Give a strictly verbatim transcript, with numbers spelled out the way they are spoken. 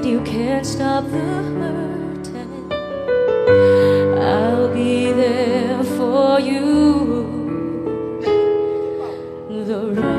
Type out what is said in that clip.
you can't stop the hurting, I'll be there for you. The